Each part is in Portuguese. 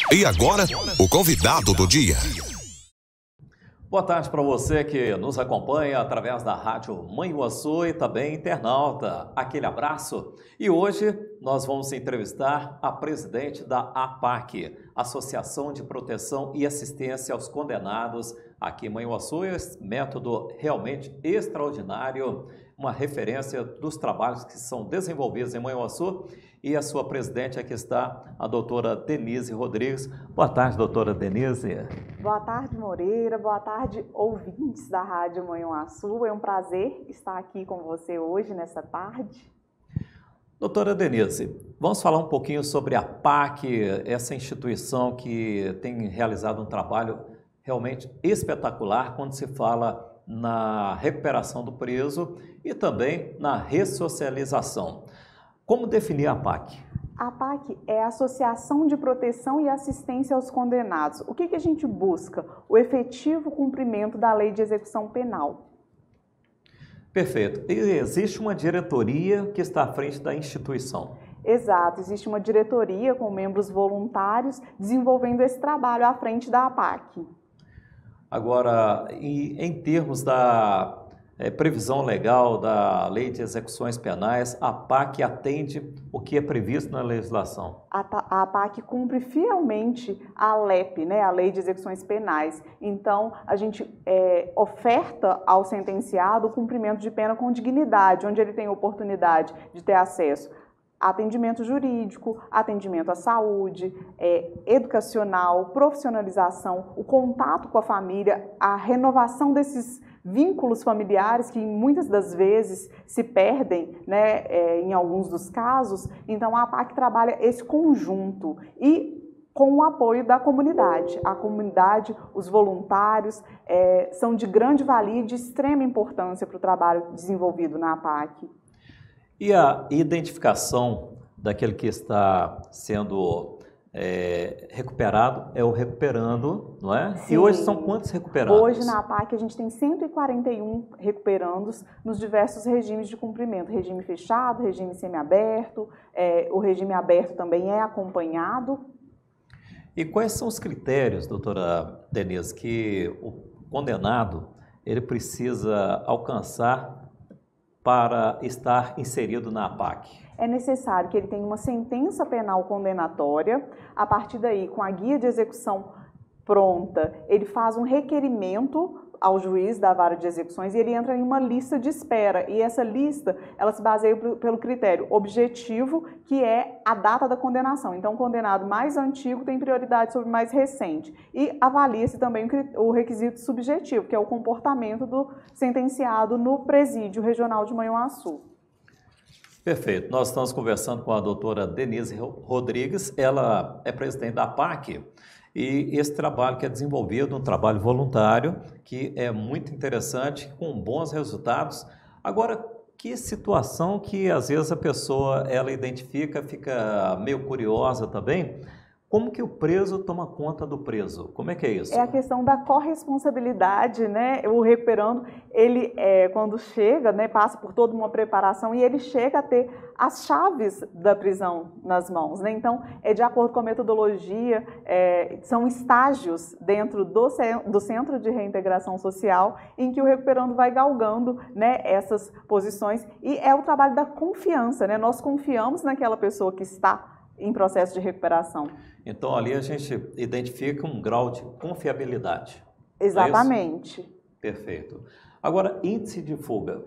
E agora, o convidado do dia. Boa tarde para você que nos acompanha através da Rádio Manhuaçu e também internauta. Aquele abraço. E hoje nós vamos entrevistar a presidente da APAC, Associação de Proteção e Assistência aos Condenados, aqui em Manhuaçu. Esse método realmente extraordinário, uma referência dos trabalhos que são desenvolvidos em Manhuaçu. E a sua presidente aqui está, a doutora Denise Rodrigues. Boa tarde, doutora Denise. Boa tarde, Moreira. Boa tarde, ouvintes da Rádio Manhuaçu. É um prazer estar aqui com você hoje, nessa tarde. Doutora Denise, vamos falar um pouquinho sobre a APAC, essa instituição que tem realizado um trabalho realmente espetacular quando se fala na recuperação do preso e também na ressocialização. Como definir a APAC? A APAC é a Associação de Proteção e Assistência aos Condenados. O que a gente busca? O efetivo cumprimento da Lei de Execução Penal. Perfeito. E existe uma diretoria que está à frente da instituição? Exato. Existe uma diretoria com membros voluntários desenvolvendo esse trabalho à frente da APAC. Agora, em termos da previsão legal da Lei de Execuções Penais, a APAC atende o que é previsto na legislação? A APAC cumpre fielmente a LEP, né, a Lei de Execuções Penais. Então, a gente oferta ao sentenciado o cumprimento de pena com dignidade, onde ele tem oportunidade de ter acesso a atendimento jurídico, atendimento à saúde, educacional, profissionalização, o contato com a família, a renovação desses vínculos familiares que muitas das vezes se perdem, né, em alguns dos casos. Então a APAC trabalha esse conjunto e com o apoio da comunidade. A comunidade, os voluntários são de grande valia e de extrema importância para o trabalho desenvolvido na APAC. E a identificação daquele que está sendo recuperado é o recuperando, não é? Sim. E hoje são quantos recuperados? Hoje na APAC a gente tem 141 recuperandos nos diversos regimes de cumprimento, regime fechado, regime semiaberto, o regime aberto também é acompanhado. E quais são os critérios, doutora Denise, que o condenado ele precisa alcançar para estar inserido na APAC? É necessário que ele tenha uma sentença penal condenatória. A partir daí, com a guia de execução pronta, ele faz um requerimento ao juiz da vara de execuções e ele entra em uma lista de espera. E essa lista, ela se baseia pelo critério objetivo, que é a data da condenação. Então, o condenado mais antigo tem prioridade sobre o mais recente. E avalia-se também o requisito subjetivo, que é o comportamento do sentenciado no presídio regional de Manhuaçu. Perfeito. Nós estamos conversando com a doutora Denise Rodrigues, ela é presidente da APAC e esse trabalho que é desenvolvido, um trabalho voluntário, que é muito interessante, com bons resultados. Agora, que situação que às vezes a pessoa ela identifica, fica meio curiosa também, como que o preso toma conta do preso? Como é que é isso? É a questão da corresponsabilidade, né? O recuperando, ele quando chega, né, passa por toda uma preparação e ele chega a ter as chaves da prisão nas mãos, né? Então, de acordo com a metodologia, são estágios dentro do Centro de Reintegração Social em que o recuperando vai galgando, né, essas posições e é o trabalho da confiança, né? Nós confiamos naquela pessoa que está em processo de recuperação. Então, ali a gente identifica um grau de confiabilidade. Exatamente. Perfeito. Agora, índice de fuga.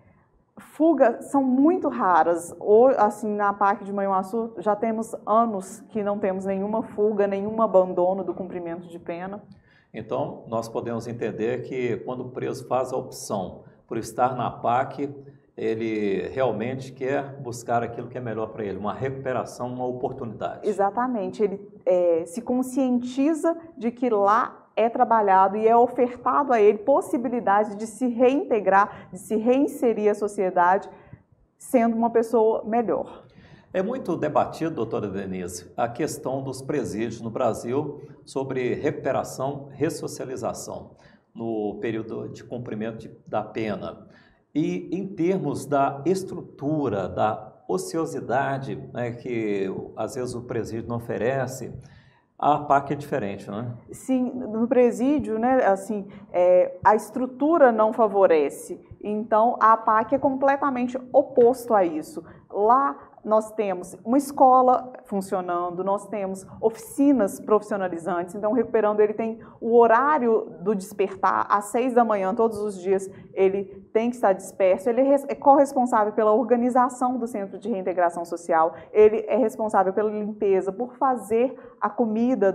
Fugas são muito raras. Ou, assim, na APAC de Manhuaçu já temos anos que não temos nenhuma fuga, nenhum abandono do cumprimento de pena. Então, nós podemos entender que quando o preso faz a opção por estar na APAC, ele realmente quer buscar aquilo que é melhor para ele, uma recuperação, uma oportunidade. Exatamente, ele se conscientiza de que lá é trabalhado e é ofertado a ele possibilidade de se reintegrar, de se reinserir à sociedade, sendo uma pessoa melhor. É muito debatido, doutora Denise, a questão dos presídios no Brasil sobre recuperação, ressocialização no período de cumprimento da pena. E em termos da estrutura, da ociosidade, né, que às vezes o presídio não oferece, A APAC é diferente, não é? Sim, no presídio, né, assim, a estrutura não favorece. Então, a APAC é completamente oposto a isso. Lá nós temos uma escola funcionando, nós temos oficinas profissionalizantes. Então, o Recuperando, ele tem o horário do despertar às 6 da manhã, todos os dias ele tem que estar disperso. Ele é corresponsável pela organização do Centro de Reintegração Social, ele é responsável pela limpeza, por fazer a comida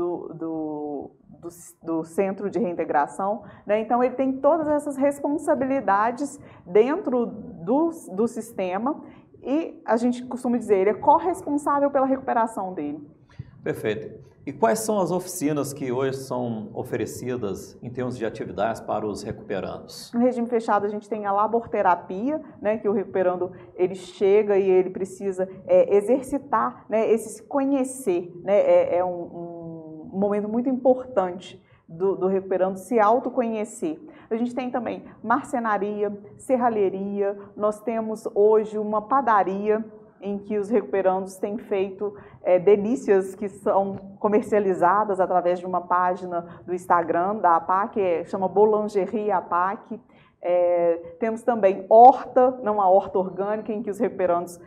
do Centro de Reintegração, né? Então, ele tem todas essas responsabilidades dentro do sistema. E a gente costuma dizer, ele é corresponsável pela recuperação dele. Perfeito. E quais são as oficinas que hoje são oferecidas em termos de atividades para os recuperandos? No regime fechado, a gente tem a laborterapia, né, que o recuperando ele chega e ele precisa exercitar, né, esse se conhecer, né, é um momento muito importante do recuperando se autoconhecer. A gente tem também marcenaria, serralheria, nós temos hoje uma padaria em que os recuperandos têm feito delícias que são comercializadas através de uma página do Instagram da APAC, chama Boulangerie APAC. Temos também horta, não a horta orgânica, em que os recuperandos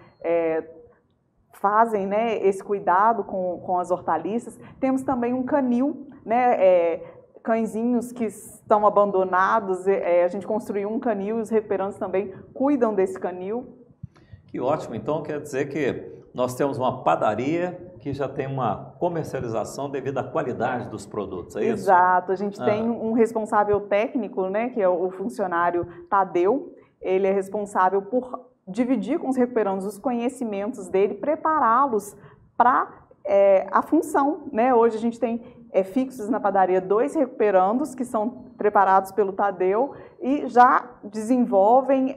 fazem, né, esse cuidado com as hortaliças. Temos também um canil, né, cãezinhos que estão abandonados, a gente construiu um canil e os recuperandos também cuidam desse canil. Que ótimo, então quer dizer que nós temos uma padaria que já tem uma comercialização devido à qualidade dos produtos, é isso? Exato, a gente tem um responsável técnico, né, que é o funcionário Tadeu, ele é responsável por dividir com os recuperandos os conhecimentos dele, prepará-los para a função, né? Hoje a gente tem fixos na padaria 2 recuperandos que são preparados pelo Tadeu e já desenvolvem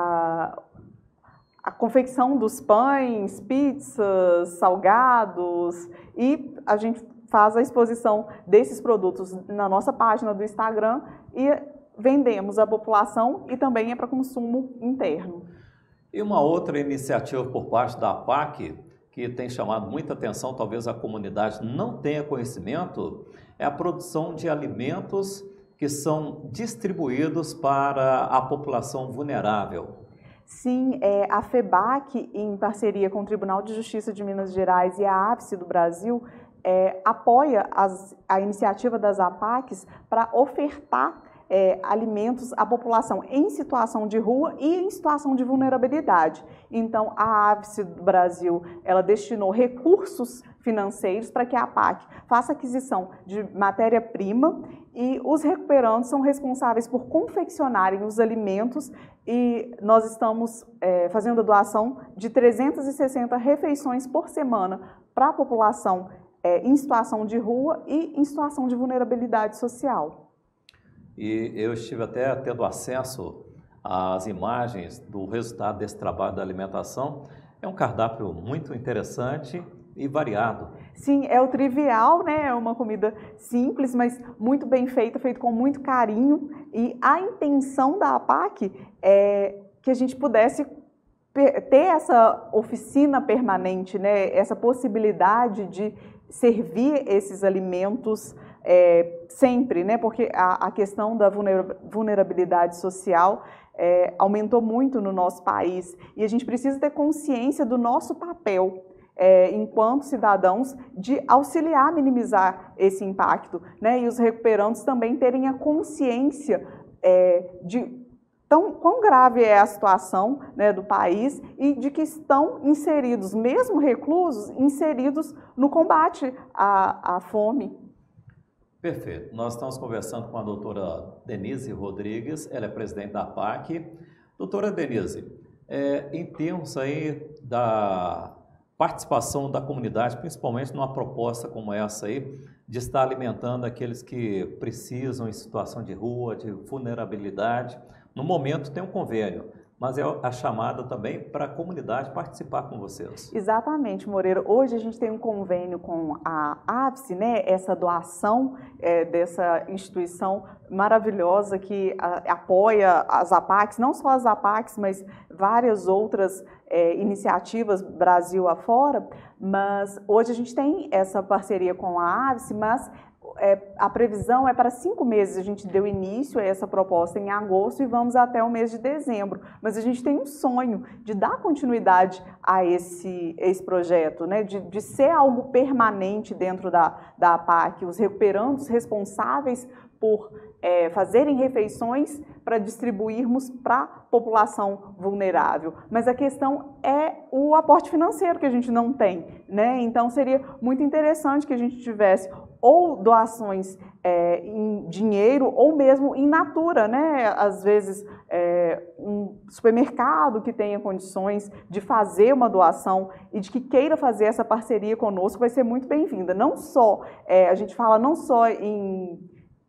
a confecção dos pães, pizzas, salgados, e a gente faz a exposição desses produtos na nossa página do Instagram e vendemos à população e também é para consumo interno. E uma outra iniciativa por parte da APAC que tem chamado muita atenção, talvez a comunidade não tenha conhecimento, é a produção de alimentos que são distribuídos para a população vulnerável. Sim, a FEBAC, em parceria com o Tribunal de Justiça de Minas Gerais e a APSE do Brasil, apoia a iniciativa das APACs para ofertar alimentos à população em situação de rua e em situação de vulnerabilidade. Então, a APSE do Brasil, ela destinou recursos financeiros para que a APAC faça aquisição de matéria-prima e os recuperandos são responsáveis por confeccionarem os alimentos e nós estamos fazendo a doação de 360 refeições por semana para a população em situação de rua e em situação de vulnerabilidade social. E eu estive até tendo acesso às imagens do resultado desse trabalho da alimentação. É um cardápio muito interessante e variado. Sim, é o trivial, né? É uma comida simples, mas muito bem feita, feita com muito carinho. E a intenção da APAC é que a gente pudesse ter essa oficina permanente, né? Essa possibilidade de servir esses alimentos sempre, né? Porque a questão da vulnerabilidade social aumentou muito no nosso país e a gente precisa ter consciência do nosso papel enquanto cidadãos de auxiliar a minimizar esse impacto, né? E os recuperandos também terem a consciência de quão grave é a situação, né, do país e de que estão inseridos, mesmo reclusos, inseridos no combate à fome. Perfeito. Nós estamos conversando com a doutora Denise Rodrigues, ela é presidente da APAC. Doutora Denise, em termos aí da participação da comunidade, principalmente numa proposta como essa aí, de estar alimentando aqueles que precisam em situação de rua, de vulnerabilidade, no momento tem um convênio, mas é a chamada também para a comunidade participar com vocês. Exatamente, Moreira. Hoje a gente tem um convênio com a APSE, né? Essa doação dessa instituição maravilhosa que apoia as APACs, não só as APACs, mas várias outras iniciativas Brasil afora, mas hoje a gente tem essa parceria com a AVSE, mas a previsão é para 5 meses. A gente deu início a essa proposta em agosto e vamos até o mês de dezembro. Mas a gente tem um sonho de dar continuidade a esse projeto, né? De ser algo permanente dentro da APAC, os recuperandos responsáveis por fazerem refeições para distribuirmos para a população vulnerável. Mas a questão é o aporte financeiro que a gente não tem, né? Então seria muito interessante que a gente tivesse ou doações em dinheiro ou mesmo em natura, né? Às vezes um supermercado que tenha condições de fazer uma doação e de que queira fazer essa parceria conosco vai ser muito bem-vinda. Não só, a gente fala não só em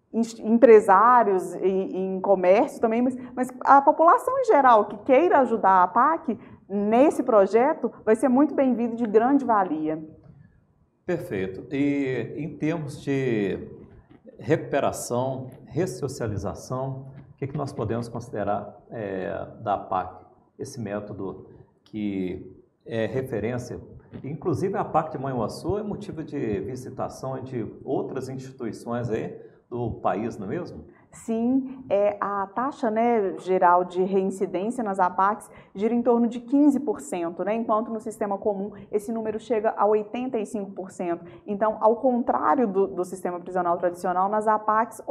empresários e em comércio também, mas a população em geral que queira ajudar a APAC nesse projeto vai ser muito bem-vindo, de grande valia. Perfeito. E em termos de recuperação, ressocialização, o que nós podemos considerar da APAC, esse método que é referência? Inclusive a APAC de Manhuaçu é motivo de visitação de outras instituições aí do país, não é mesmo? Sim, a taxa, né, geral de reincidência nas APACs gira em torno de 15%, né, enquanto no sistema comum esse número chega a 85%. Então, ao contrário do sistema prisional tradicional, nas APACs,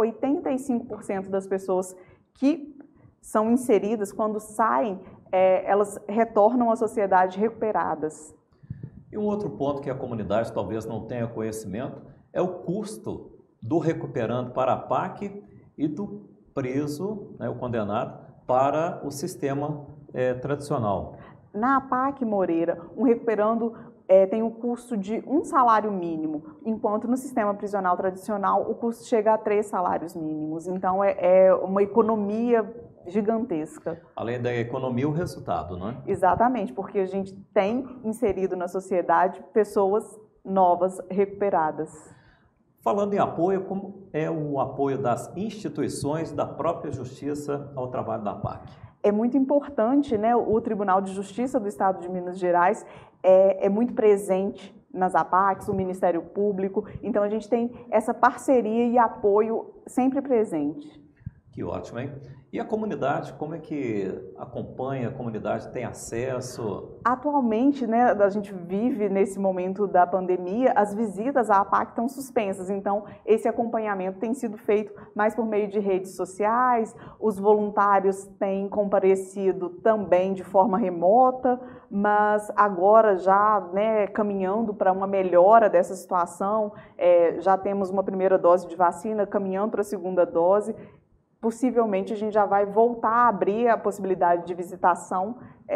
85% das pessoas que são inseridas, quando saem, elas retornam à sociedade recuperadas. E um outro ponto que a comunidade talvez não tenha conhecimento é o custo do recuperando para a APAC e do preso, né, o condenado, para o sistema tradicional. Na APAC, Moreira, um recuperando tem o custo de 1 salário mínimo, enquanto no sistema prisional tradicional o custo chega a 3 salários mínimos. Então é uma economia gigantesca. Além da economia, o resultado, não é? Exatamente, porque a gente tem inserido na sociedade pessoas novas, recuperadas. Falando em apoio, como é o apoio das instituições da própria Justiça ao trabalho da APAC? É muito importante, né? O Tribunal de Justiça do Estado de Minas Gerais é muito presente nas APACs, o Ministério Público, então a gente tem essa parceria e apoio sempre presente. Que ótimo, hein? E a comunidade, como é que acompanha, a comunidade tem acesso? Atualmente, né, a gente vive nesse momento da pandemia, as visitas à APAC estão suspensas, então esse acompanhamento tem sido feito mais por meio de redes sociais, os voluntários têm comparecido também de forma remota, mas agora já, né, caminhando para uma melhora dessa situação, já temos uma primeira dose de vacina, caminhando para a segunda dose. Possivelmente a gente já vai voltar a abrir a possibilidade de visitação,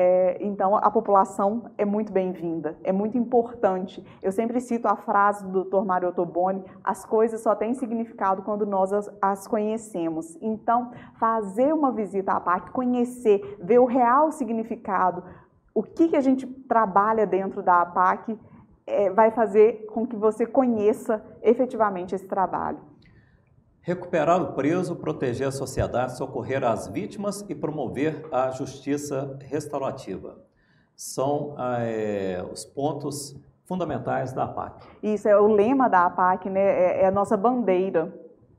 então a população é muito bem-vinda, é muito importante. Eu sempre cito a frase do Dr. Mário Ottoboni: as coisas só têm significado quando nós as conhecemos. Então, fazer uma visita à APAC, conhecer, ver o real significado, o que a gente trabalha dentro da APAC, vai fazer com que você conheça efetivamente esse trabalho. Recuperar o preso, proteger a sociedade, socorrer as vítimas e promover a justiça restaurativa. São os pontos fundamentais da APAC. Isso é o lema da APAC, né? É a nossa bandeira.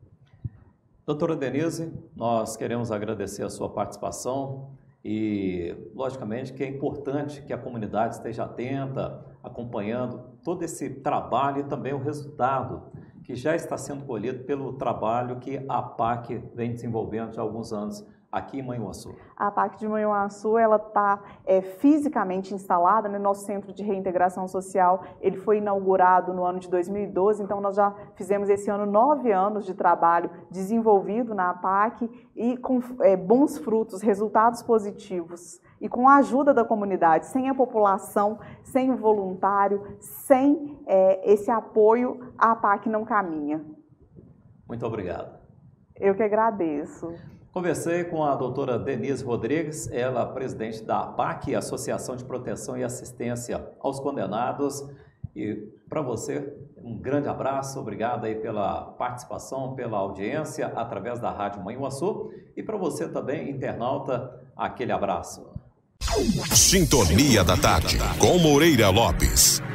Doutora Denise, nós queremos agradecer a sua participação e, logicamente, que é importante que a comunidade esteja atenta, acompanhando todo esse trabalho e também o resultado que já está sendo colhido pelo trabalho que a APAC vem desenvolvendo já há alguns anos aqui em Manhuaçu. A APAC de Manhuaçu, ela está fisicamente instalada no nosso Centro de Reintegração Social. Ele foi inaugurado no ano de 2012, então nós já fizemos esse ano 9 anos de trabalho desenvolvido na APAC e com bons frutos, resultados positivos. E com a ajuda da comunidade, sem a população, sem o voluntário, sem esse apoio, a APAC não caminha. Muito obrigado. Eu que agradeço. Conversei com a doutora Denise Rodrigues, ela presidente da APAC, Associação de Proteção e Assistência aos Condenados. E para você, um grande abraço, obrigado aí pela participação, pela audiência através da Rádio Manhuaçu. E para você também, internauta, aquele abraço. Sintonia da Tarde, com Moreira Lopes.